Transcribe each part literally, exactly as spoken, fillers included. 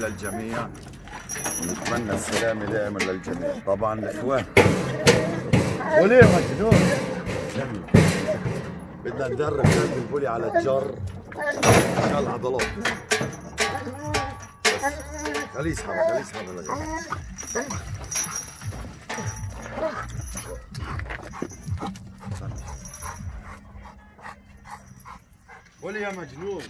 للجميع، ونتمنى السلامة دائما للجميع. طبعا الاخوان بولي مجنون، بدنا ندرب كلب البولي على الجر عشان العضلات. خليه يسحبها خليه يسحبها لجماعة. بولي يا مجنون.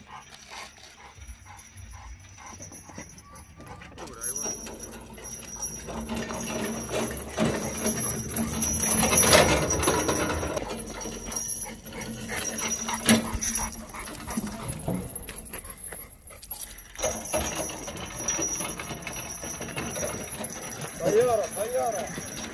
طيارة طيارة.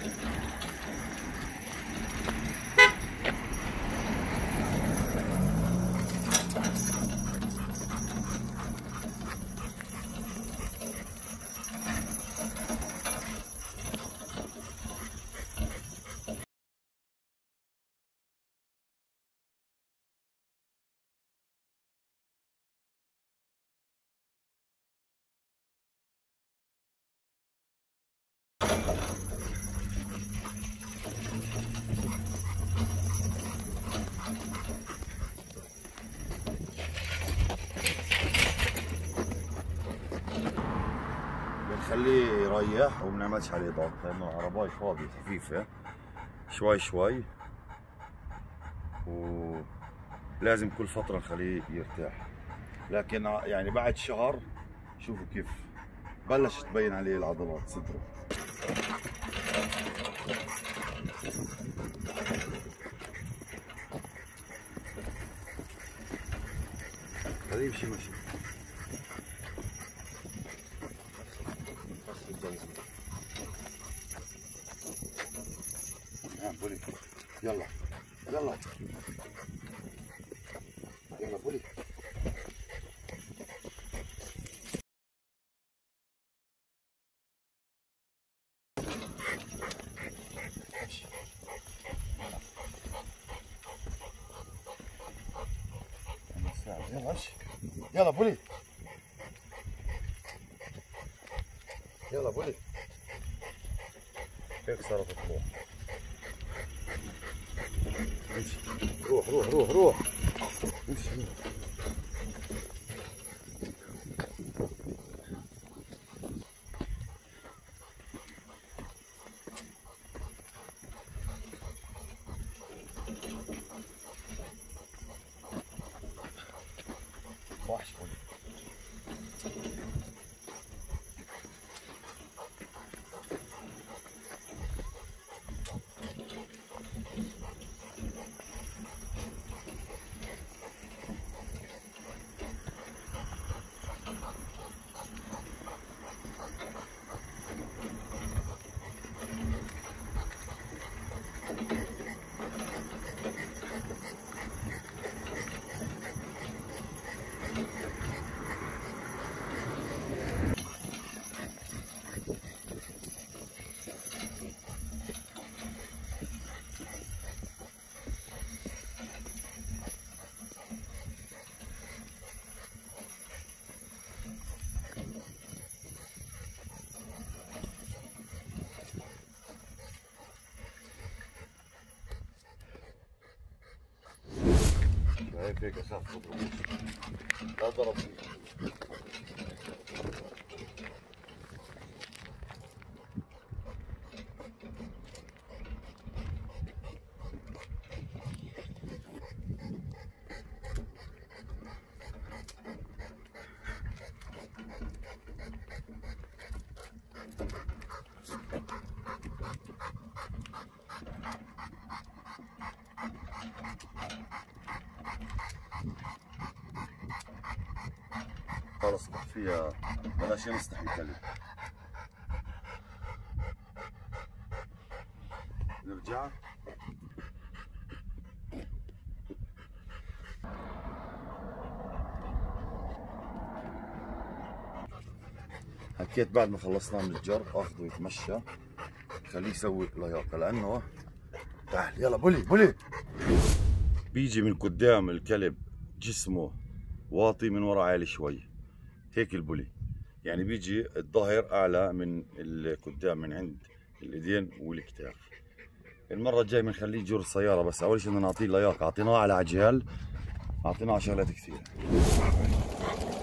بنخليه يريح وما بنعملش عليه ضغط لانه العرباية فاضية خفيفة شوي شوي، ولازم كل فترة نخليه يرتاح. لكن يعني بعد شهر شوفوا كيف بلش تبين عليه العضلات صدره. خليه يمشي مشي. بولي يلا يلا يلا بولي. يلا امشي يلا بولي يلا بولي. هيك صارت تروح. امشي روح روح روح روح امشي. وحش بولي. هيك هيك اساس تضربوش. لا ضرب خلص فيها بلاش ينصح الكلب. نرجع حكيت بعد ما خلصنا من الجر اخذه يتمشى خليه يسوي لياقه لانه تعال يلا بولي بولي. بيجي من قدام الكلب جسمه واطي من ورا عالي شوي هيك البولي يعني بيجي الظهر اعلى من القدام من عند الايدين والكتاف. المره الجايه بنخليه يجر السياره، بس اول شيء بدنا نعطيه لياقه. اعطيناه على عجال، اعطيناه على شغلات كثير.